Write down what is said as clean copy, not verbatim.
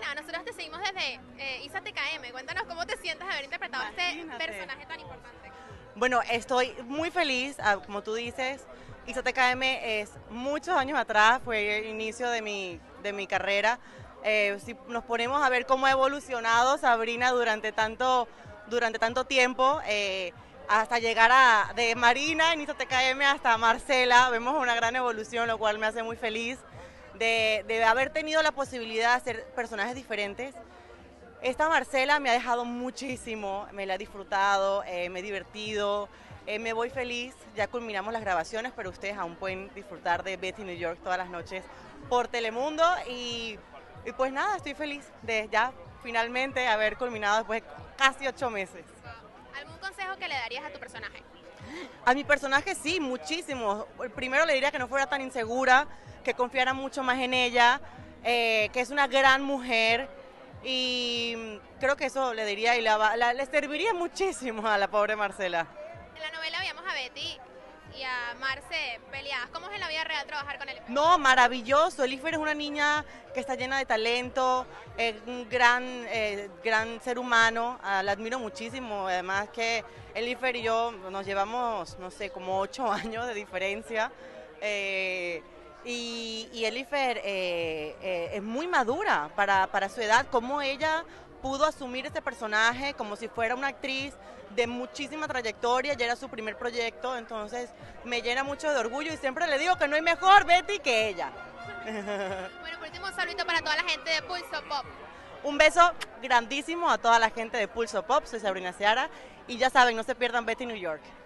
Sabrina, nosotros te seguimos desde Isa TKM. Cuéntanos cómo te sientes de haber interpretado a este personaje tan importante. Bueno, estoy muy feliz, como tú dices, ISATKM es muchos años atrás, fue el inicio de mi carrera. Si nos ponemos a ver cómo ha evolucionado Sabrina durante tanto tiempo, hasta llegar de Marina en ISATKM hasta Marcela, vemos una gran evolución, lo cual me hace muy feliz de haber tenido la posibilidad de hacer personajes diferentes. Esta Marcela me ha dejado muchísimo, me la he disfrutado, me he divertido, me voy feliz, ya culminamos las grabaciones, pero ustedes aún pueden disfrutar de Betty New York todas las noches por Telemundo y pues nada, estoy feliz de ya finalmente haber culminado después de casi 8 meses. ¿Algún consejo que le darías a tu personaje? A mi personaje sí, muchísimo. Primero le diría que no fuera tan insegura, que confiara mucho más en ella, que es una gran mujer y creo que eso le diría y le serviría muchísimo a la pobre Marcela. En la novela veíamos a Betty y a Marce peleadas. ¿Cómo es en la vida real trabajar con él? No, maravilloso. Elifer es una niña que está llena de talento, es un gran ser humano, la admiro muchísimo. Además que Elifer y yo nos llevamos, no sé, como 8 años de diferencia. Y Elifer es muy madura para su edad, como ella pudo asumir este personaje como si fuera una actriz de muchísima trayectoria, ya era su primer proyecto, entonces me llena mucho de orgullo y siempre le digo que no hay mejor Betty que ella. Bueno, por último, un saludito para toda la gente de Pulso Pop. Un beso grandísimo a toda la gente de Pulso Pop, soy Sabrina Seara y ya saben, no se pierdan Betty New York.